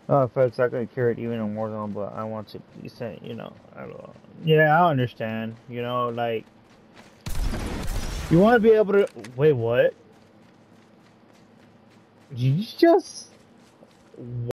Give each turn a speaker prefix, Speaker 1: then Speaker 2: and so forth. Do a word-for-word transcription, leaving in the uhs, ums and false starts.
Speaker 1: Uh, folks, I could carry it even in Warzone, but I want to be sent, you know. I don't know. Yeah, I understand. You know, like you want to be able to. Wait, what? Did you just?